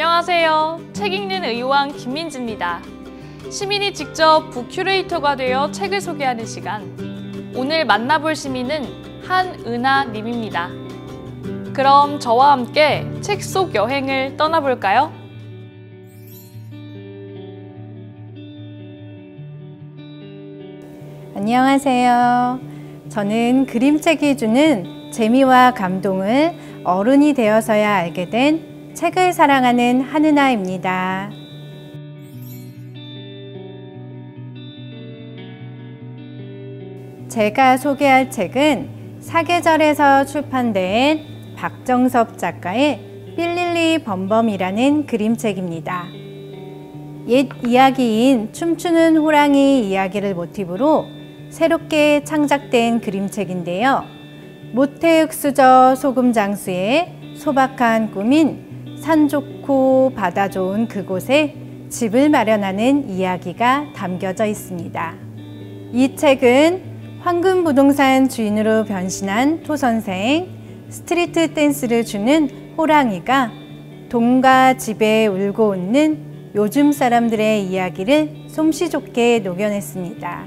안녕하세요. 책 읽는 의왕 김민지입니다. 시민이 직접 북 큐레이터가 되어 책을 소개하는 시간. 오늘 만나볼 시민은 한은하 님입니다. 그럼 저와 함께 책 속 여행을 떠나볼까요? 안녕하세요. 저는 그림책이 주는 재미와 감동을 어른이 되어서야 알게 된 책을 사랑하는 한은하입니다. 제가 소개할 책은 사계절에서 출판된 박정섭 작가의 삘릴리 범범이라는 그림책입니다. 옛 이야기인 춤추는 호랑이 이야기를 모티브로 새롭게 창작된 그림책인데요. 모태흙수저 소금장수의 소박한 꿈인 산 좋고 바다 좋은 그곳에 집을 마련하는 이야기가 담겨져 있습니다. 이 책은 황금부동산 주인으로 변신한 토선생, 스트리트 댄스를 주는 호랑이가 돈과 집에 울고 웃는 요즘 사람들의 이야기를 솜씨 좋게 녹여냈습니다.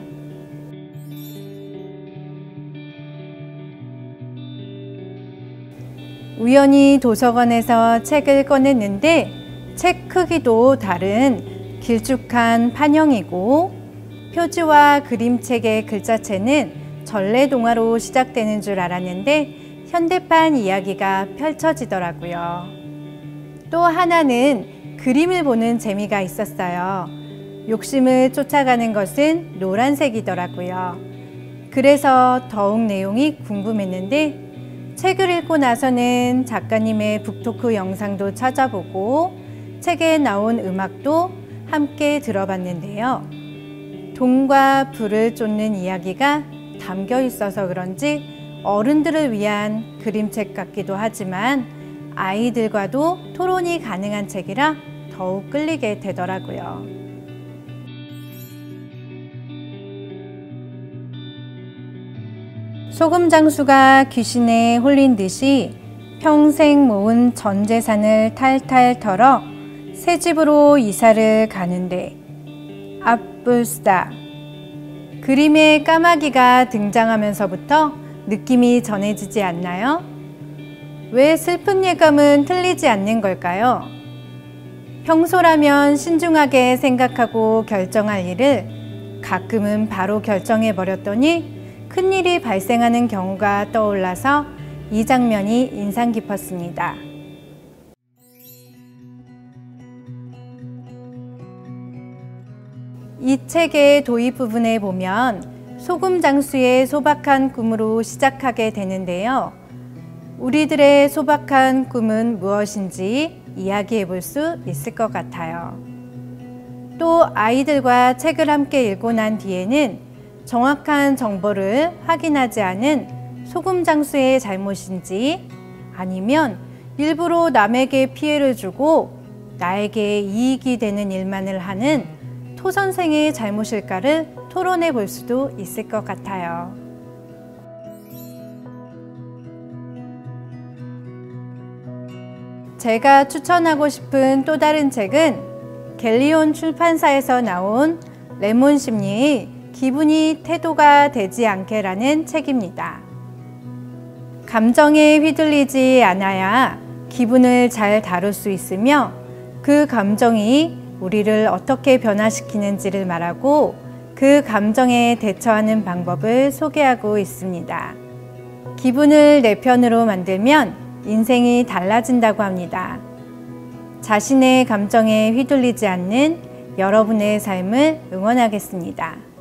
우연히 도서관에서 책을 꺼냈는데 책 크기도 다른 길쭉한 판형이고 표지와 그림책의 글자체는 전래동화로 시작되는 줄 알았는데 현대판 이야기가 펼쳐지더라고요. 또 하나는 그림을 보는 재미가 있었어요. 욕심을 쫓아가는 것은 노란색이더라고요. 그래서 더욱 내용이 궁금했는데 책을 읽고 나서는 작가님의 북토크 영상도 찾아보고 책에 나온 음악도 함께 들어봤는데요. 돈과 부를 쫓는 이야기가 담겨 있어서 그런지 어른들을 위한 그림책 같기도 하지만 아이들과도 토론이 가능한 책이라 더욱 끌리게 되더라고요. 소금장수가 귀신에 홀린 듯이 평생 모은 전 재산을 탈탈 털어 새 집으로 이사를 가는데 앞불스다. 그림에 까마귀가 등장하면서부터 느낌이 전해지지 않나요? 왜 슬픈 예감은 틀리지 않는 걸까요? 평소라면 신중하게 생각하고 결정할 일을 가끔은 바로 결정해버렸더니 큰일이 발생하는 경우가 떠올라서 이 장면이 인상 깊었습니다. 이 책의 도입 부분에 보면 소금장수의 소박한 꿈으로 시작하게 되는데요. 우리들의 소박한 꿈은 무엇인지 이야기해 볼 수 있을 것 같아요. 또 아이들과 책을 함께 읽고 난 뒤에는 정확한 정보를 확인하지 않은 소금장수의 잘못인지 아니면 일부러 남에게 피해를 주고 나에게 이익이 되는 일만을 하는 토선생의 잘못일까를 토론해 볼 수도 있을 것 같아요. 제가 추천하고 싶은 또 다른 책은 갤리온 출판사에서 나온 레몬 심리의 기분이 태도가 되지 않게라는 책입니다. 감정에 휘둘리지 않아야 기분을 잘 다룰 수 있으며 그 감정이 우리를 어떻게 변화시키는지를 말하고 그 감정에 대처하는 방법을 소개하고 있습니다. 기분을 내 편으로 만들면 인생이 달라진다고 합니다. 자신의 감정에 휘둘리지 않는 여러분의 삶을 응원하겠습니다.